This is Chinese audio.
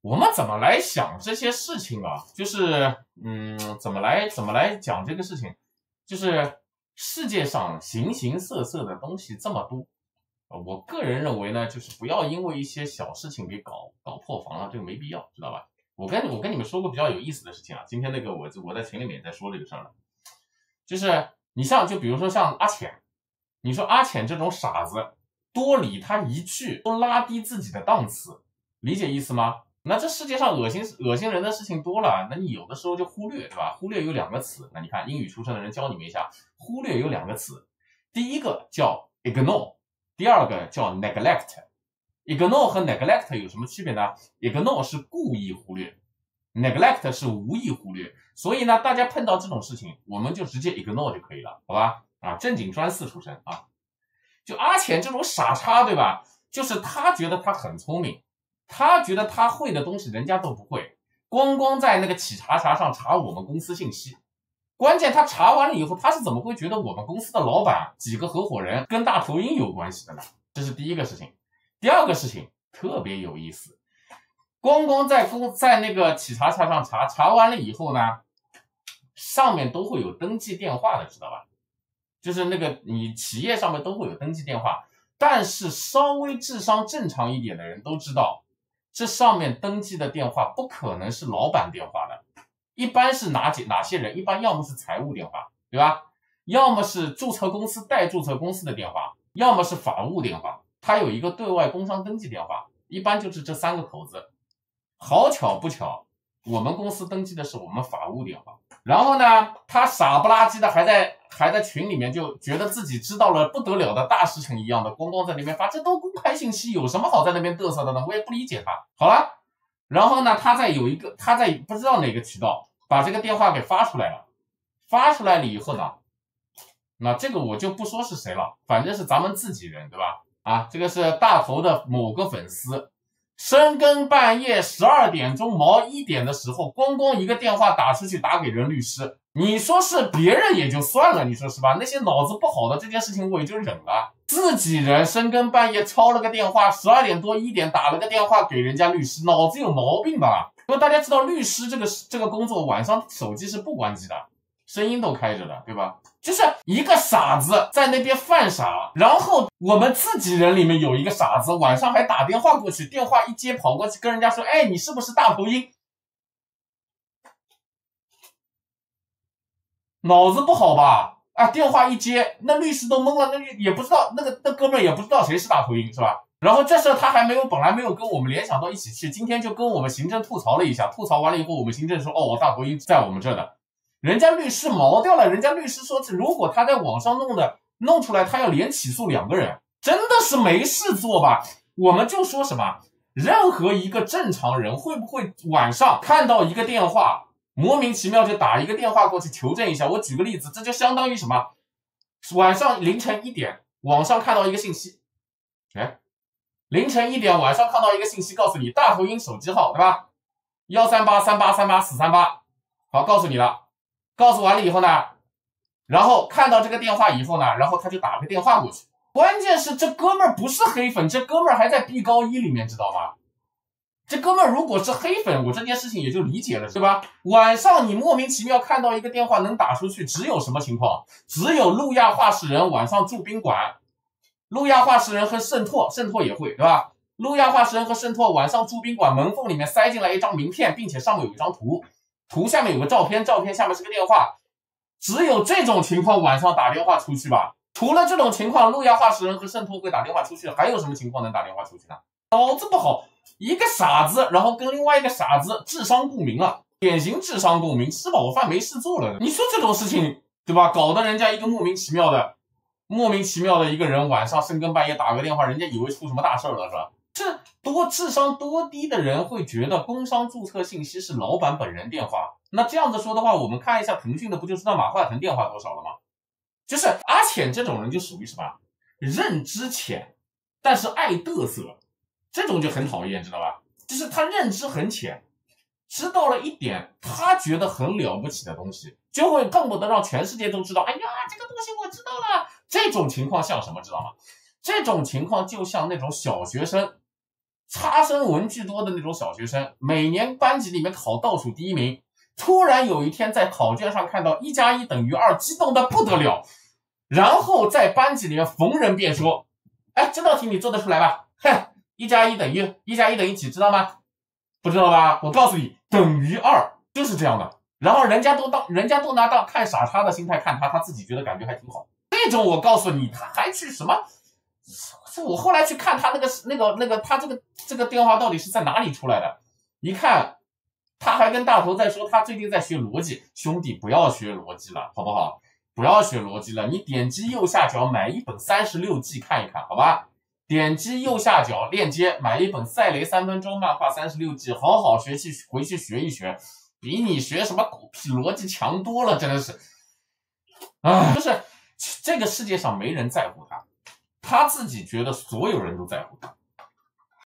我们怎么来想这些事情啊？就是怎么来讲这个事情？就是世界上形形色色的东西这么多，我个人认为呢，就是不要因为一些小事情给搞破防了，这个没必要，知道吧？我跟你们说过比较有意思的事情啊，今天那个我在群里面也在说这个事儿了，就是你就比如说像阿浅，你说阿浅这种傻子，多理他一句都拉低自己的档次，理解意思吗？那这世界上恶心人的事情多了，那你有的时候就忽略，对吧？忽略有两个词，那你看英语出身的人教你们一下，忽略有两个词，第一个叫 ignore， 第二个叫 neglect。ignore 和 neglect 有什么区别呢？ ignore 是故意忽略， neglect 是无意忽略，所以呢，大家碰到这种事情，我们就直接 ignore 就可以了，好吧？正经专4出身啊，就阿浅这种傻叉，对吧？就是他觉得他很聪明。他觉得他会的东西人家都不会，光在那个企查上查我们公司信息，关键他查完了以后，他是怎么会觉得我们公司的老板几个合伙人跟大头鹰有关系的呢？这是第一个事情。第二个事情特别有意思，光在那个企查上查完了以后呢，上面都会有登记电话的，知道吧？就是那个你企业上面都会有登记电话，但是稍微智商正常一点的人都知道，这上面登记的电话不可能是老板电话的，一般是哪些人？一般要么是财务电话，对吧？要么是注册公司代注册公司的电话，要么是法务电话，它有一个对外工商登记电话，一般就是这3个口子。好巧不巧，我们公司登记的是我们法务电话。然后呢，他傻不拉几的还在群里面就觉得自己知道了不得了的大事情一样的，光在那边发，这都公开信息，有什么好在那边嘚瑟的呢？我也不理解他。好了，然后呢，他在不知道哪个渠道把这个电话给发出来了，发出来了以后呢，那这个我就不说是谁了，反正是咱们自己人，对吧？这个是大头的某个粉丝，深更半夜12点钟毛1点的时候，光一个电话打出去，打给人律师。你说是别人也就算了，你说是吧？那些脑子不好的这件事情我也就忍了，自己人深更半夜敲了个电话，12点多1点打了个电话给人家律师，脑子有毛病吧？因为大家知道律师这个工作晚上手机是不关机的，声音都开着的，对吧？就是一个傻子在那边犯傻，然后我们自己人里面有一个傻子晚上还打电话过去，电话一接跑过去跟人家说，哎，你是不是大头鹰？脑子不好吧？电话一接，那律师都懵了，那也不知道那哥们儿也不知道谁是大头鹰，是吧？然后这事他本来没有跟我们联想到一起去，今天就跟我们行政吐槽了一下，吐槽完了以后，我们行政说，哦，大头鹰在我们这的。人家律师毛掉了，人家律师说，如果他在网上弄出来，他要连起诉2个人，真的是没事做吧？我们就说什么，任何一个正常人会不会晚上看到一个电话，莫名其妙就打一个电话过去求证一下？我举个例子，这就相当于什么？晚上凌晨1点，网上看到一个信息，凌晨1点晚上看到一个信息，告诉你大头鹰手机号，对吧？13838384438，好，告诉你了。告诉完了以后呢，然后看到这个电话以后呢，然后他就打个电话过去。关键是这哥们儿不是黑粉，这哥们儿还在 B 高1里面，知道吗？这哥们儿如果是黑粉，我这件事情也就理解了，对吧？晚上你莫名其妙看到一个电话能打出去，只有什么情况？只有路亚话事人晚上住宾馆，路亚话事人和圣拓也会，对吧？路亚话事人和圣拓晚上住宾馆，门缝里面塞进来一张名片，并且上面有一张图下面有个照片下面是个电话，只有这种情况晚上打电话出去吧？除了这种情况，路亚话事人和圣拓会打电话出去，还有什么情况能打电话出去呢？脑子不好，一个傻子，然后跟另外一个傻子智商共鸣了，典型智商共鸣，吃饱饭没事做了。你说这种事情，对吧？搞得人家一个莫名其妙的一个人晚上深更半夜打个电话，人家以为出什么大事了，是吧？智商多低的人会觉得工商注册信息是老板本人电话？那这样子说的话，我们看一下腾讯的，不就知道马化腾电话多少了吗？就是阿浅这种人就属于什么？认知浅，但是爱嘚瑟，这种就很讨厌，知道吧？就是他认知很浅，知道了一点他觉得很了不起的东西，就会恨不得让全世界都知道，哎呀，这个东西我知道了。这种情况像什么，知道吗？这种情况就像那种小学生差生文具多的那种小学生，每年班级里面考倒数第一名，突然有一天在考卷上看到1+1等于2，激动的不得了，然后在班级里面逢人便说，哎，这道题你做得出来吧？哼，1+1等于几，知道吗？不知道吧？我告诉你，等于2，就是这样的。然后人家都拿当看傻叉的心态看他，他自己觉得感觉还挺好。这种我告诉你，他还去什么？我后来去看他他这个电话到底是在哪里出来的？一看，他还跟大头在说他最近在学逻辑，兄弟不要学逻辑了，好不好？不要学逻辑了，你点击右下角买一本36季看一看，好吧？点击右下角链接买一本赛雷3分钟漫画36季，好好回去学一学，比你学什么狗屁逻辑强多了，真的是。就是这个世界上没人在乎他，他自己觉得所有人都在乎他。